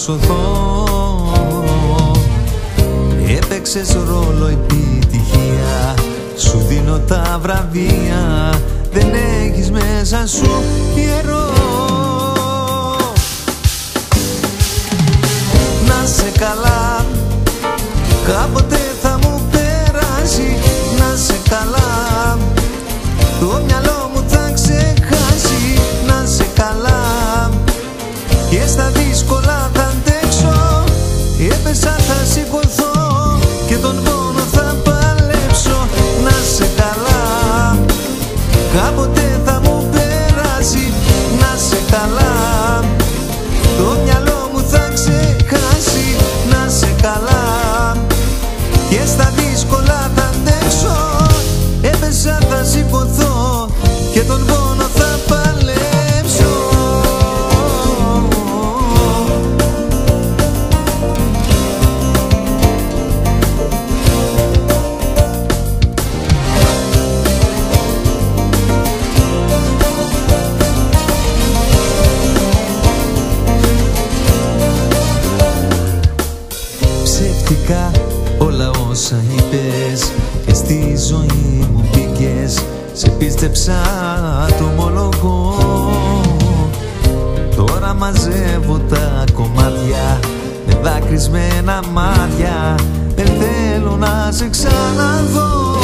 σωθώ. Έπαιξες ρόλο επιτυχία, σου δίνω τα βραβεία, δεν έχεις μέσα σου καιρό. Να σε καλά, κάποτε θα μου περάσει. Να σε καλά, το μυαλό μου θα ξεχάσει. Να σε καλά, και στα δύσκολα θα αντέξω. Έπεσα, θα σηκωθώ και τον πόνο θα παλέψω. Να σε καλά, κάποτε θα μου περάσει. Να σε καλά, το μυαλό μου θα ξεχάσει. Να σε καλά, και στα δύσκολα θα αντέξω. Έπεσα, θα σηκωθώ και τον πόνο θα παλέψω. Ψεύτικα όλα όσα είπες και στη ζωή μου μπήκες. Σε πίστεψα, το ομολογώ. Τώρα μαζεύω τα κομμάτια με δάκρυσμένα μάτια. Δεν θέλω να σε ξαναδώ.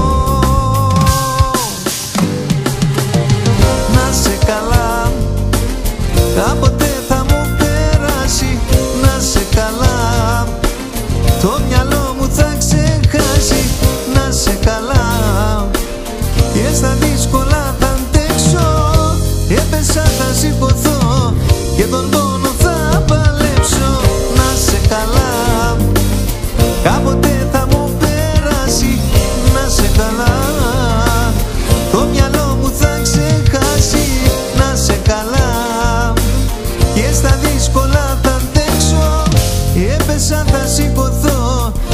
Να σε καλά, κάποτε θα μου περάσει. Να σε καλά, το μυαλό μου θα ξεχάσει. Να σε καλά, και στα δύσκολα θα αντέξω. Έπεσα, θα σηκωθώ και τον πόνο θα παλέψω. Να σε καλά, κάποτε θα μου περάσει. Να σε καλά, το μυαλό μου θα ξεχάσει. Να σε καλά, και στα δύσκολα θα αντέξω. Έπεσα, θα σηκωθώ